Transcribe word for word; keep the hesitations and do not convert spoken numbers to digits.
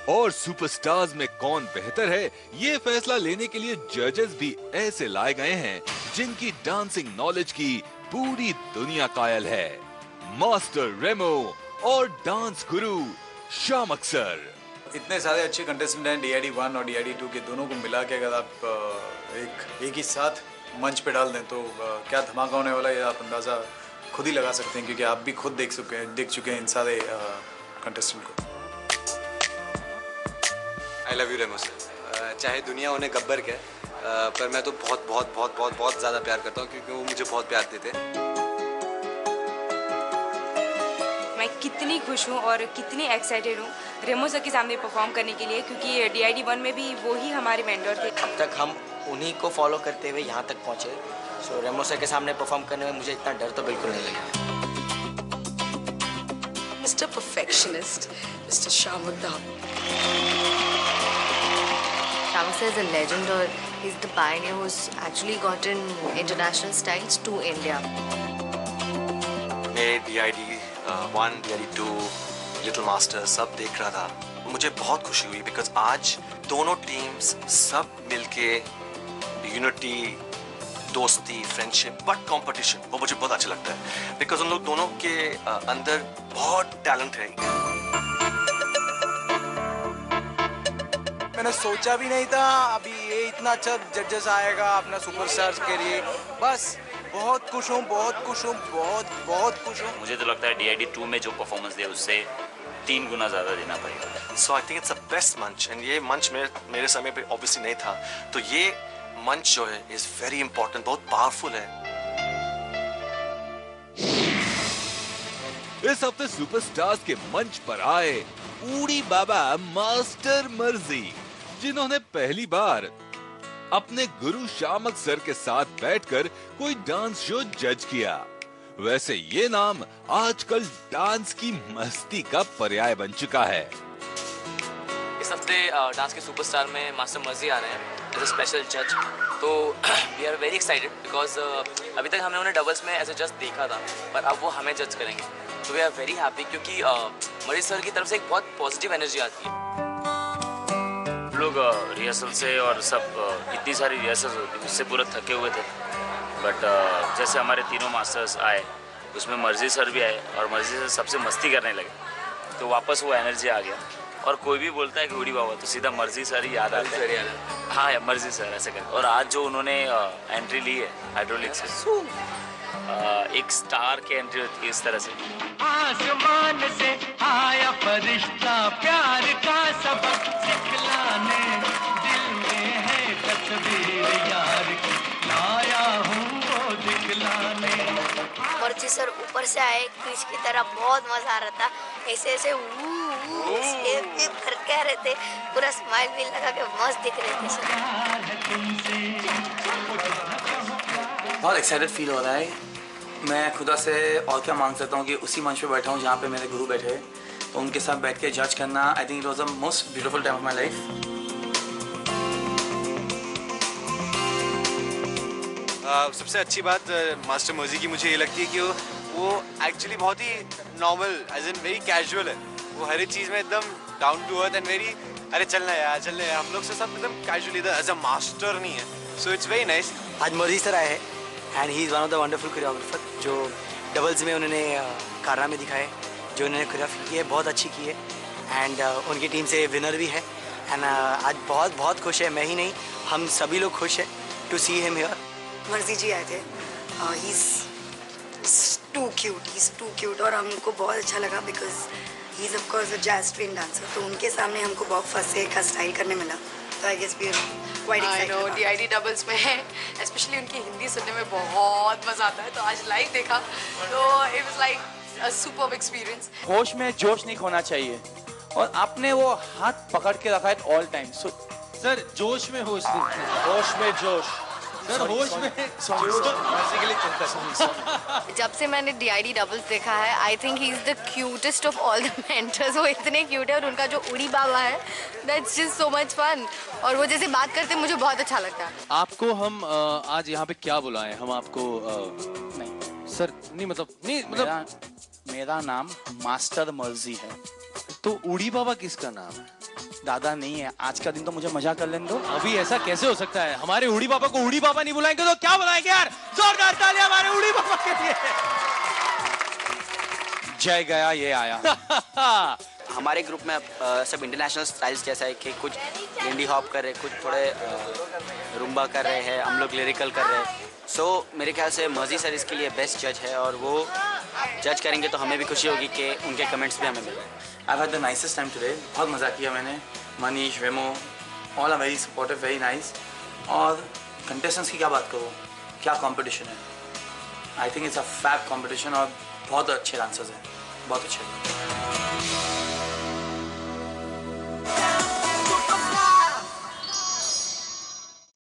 और सुपरस्टार्स में कौन बेहतर है, ये फैसला लेने के लिए जजेस भी ऐसे लाए गए हैं जिनकी डांसिंग नॉलेज की पूरी दुनिया कायल है। मास्टर रेमो और डांस गुरु शाम अख्तर। इतने सारे अच्छे कंटेस्टेंट हैं डी आई डी वन और डी आई डी टू के, दोनों को मिला के अगर आप एक एक ही साथ मंच पे डाल दें तो क्या धमाका होने वाला है, आप अंदाज़ा खुद ही लगा सकते हैं, क्योंकि आप भी खुद देख चुके हैं देख चुके हैं इन सारे कंटेस्टेंट को। I love you Remo sir. चाहे दुनिया उन्हें गब्बर कहे, पर मैं तो बहुत बहुत बहुत बहुत बहुत ज़्यादा प्यार करता हूँ, क्योंकि वो मुझे बहुत प्यार देते हैं। मैं कितनी खुश हूँ और कितनी एक्साइटेड हूँ रेमो सर के सामने परफॉर्म करने के लिए, क्योंकि डी आई डी वन में भी वो ही हमारे मेंटर थे। अब तक हम उन्हीं को फॉलो करते हुए यहाँ तक पहुँचे, सो रेमो सर के सामने परफॉर्म करने में मुझे इतना डर तो बिल्कुल नहीं लगा। Mister perfectionist, mister Sham Akhtar. Sham Akhtar is a legend, or he's the pioneer who's actually gotten international styles to India. मैं D I D one, D I D two, little master सब देख रहा था। मुझे बहुत खुशी हुई बिकॉज आज दोनों टीम्स सब मिलके यूनिटी, दोस्ती, फ्रेंडशिप, बट कंपटीशन, वो मुझे बहुत अच्छा लगता है बिकॉज उन लोग दोनों के uh, अंदर बहुत टैलेंट है। मैंने सोचा भी नहीं था अभी ये इतना अच्छा जजेस आएगा अपना सुपरस्टार्स के लिए। बस बहुत खुश हूँ, बहुत खुश हूँ, बहुत बहुत खुश हूँ। मुझे तो लगता है डी आई डी टू में जो परफॉर्मेंस दिया उससे तीन गुना ज़्यादा देना पड़ेगा। So I think it's the best मंच, एंड ये मंच मेरे मेरे समय पे ऑब्वियसली नहीं था, तो ये मंच जो है इज वेरी इंपॉर्टेंट, बहुत पावरफुल है। इस हफ्ते सुपरस्टार्स के मंच पर आए ऊड़ी बाबा मास्टर मर्जी, जिन्होंने पहली बार अपने गुरु शाम अख्तर के साथ बैठकर कोई डांस शो जज किया। वैसे ये नाम आजकल डांस की मस्ती का पर्याय बन चुका है। इस हफ्ते डांस के सुपरस्टार में मास्टर मर्जी आ रहे हैं एज अ स्पेशल जज, तो we are very excited because अभी तक हमने उन्हें डबल्स में एज अ जज देखा था, पर अब वो हमें जज करेंगे, तो वी आर वेरी हैप्पी, क्योंकि मर्जी सर की तरफ से एक बहुत पॉजिटिव एनर्जी आती है। लोग रिहर्सल से और सब इतनी सारी रिहर्सल होती उससे पूरा थके हुए थे, बट जैसे हमारे तीनों मास्टर्स आए उसमें मर्जी सर भी आए और मर्जी सर सबसे मस्ती करने लगे, तो वापस वो एनर्जी आ गया। और कोई भी बोलता है कि उड़ी बाबा तो सीधा मर्जी सर ही याद आता है। हाँ यार, मर्जी सर ऐसे कर। और आज जो उन्होंने एंट्री ली है हाइड्रोलिक से, एक स्टार की एंट्री होती है इस तरह से। आसमान से आया फरिश्ता प्यार का सबक सिखलाने, दिल में है तस्वीर यार की लाया हूँ वो दिखलाने। मर्जी सर ऊपर से आए क्रिश की तरह, बहुत मजा आ रहा था। ऐसे ऐसे कर कह रहे थे, पूरा स्माइल भी लगा के मस्त दिख रहे थे सर। बहुत एक्साइटेड फील हो रहा है। मैं खुदा से और क्या मांग सकता हूँ कि उसी मंच पे बैठा हूँ जहाँ पे मेरे गुरु बैठे हैं, तो उनके साथ बैठ के जज करना, I think it was the most beautiful time of my life. सबसे अच्छी बात मास्टर मर्जी की मुझे ये लगती है कि वो, वो एक्चुअली बहुत ही normal, as in very casual है। वो हर एक चीज़ में एकदम down to earth and very, अरे चलना है यार चलना है, हम लोग से सब एकदम कैजुअली, एज अ मास्टर नहीं है। So it's very nice. आज मर्जी सर आए हैं and he is one of the wonderful choreographer, जो डबल्स में उन्होंने कारा में दिखाए, जो उन्होंने कोरियोग्राफी की है बहुत अच्छी की है, एंड uh, उनकी टीम से विनर भी है। एंड uh, आज बहुत बहुत खुश है, मैं ही नहीं हम सभी लोग खुश है टू सी हिम हियर। मर्जी जी आए थे, he is too cute, he is too cute, और हमको बहुत अच्छा लगा because he is of course a jazz trained dancer, तो उनके सामने हमको बहुत फंसे का स्टाइल करने मिला, तो I guess we are quite excited. I know D I D doubles में है, स्पेशली उनकी हिंदी सुनने में बहुत मजा आता है, तो आज लाइव देखा तो it was like a superb experience. होश में जोश नहीं खोना चाहिए, और आपने वो हाथ पकड़ के रखा है ऑल टाइम। सो सर जोश में होश नहीं, होश में जोश सर, होश में जब से मैंने डी आई डी डबल्स देखा है, I think he is the cutest of all the mentors. वो इतने क्यूट है, और उनका जो उड़ी बाबा है that's just so much fun, और वो जैसे बात करते मुझे बहुत अच्छा लगता है। आपको हम आज यहाँ पे क्या बुलाएं? हम आपको नहीं सर, नहीं मतलब नहीं मतलब मेरा, मेरा नाम मास्टर मर्जी है। तो उड़ी बाबा किसका नाम है? दादा नहीं है, आज का दिन तो मुझे मजा कर लेने दो। अभी ऐसा कैसे हो सकता है? हमारे उड़ी बाबा को उड़ी बाबा नहीं बुलाएंगे तो क्या बुलाएंगे यार? जोरदार तालियां हमारे उड़ी बाबा के लिए। जय गया ये आया। हमारे ग्रुप में आ, सब इंटरनेशनल स्टाइल्स जैसा है कि कुछ इंडी हॉप कर रहे हैं, कुछ थोड़े रुम्बा कर रहे हैं, हम लोग लिरिकल कर रहे हैं। सो so, मेरे ख्याल से मर्जी सर इसके लिए बेस्ट जज है और वो जज करेंगे तो हमें भी खुशी होगी कि उनके कमेंट्स भी हमें मिले। I've had the nicest time today. बहुत मज़ा किया मैंने। मनीष, वेमो, all are very supportive, very nice. और contestants की क्या बात करूँ? क्या competition है? I think it's a fab competition और बहुत अच्छे dancers हैं, बहुत अच्छे।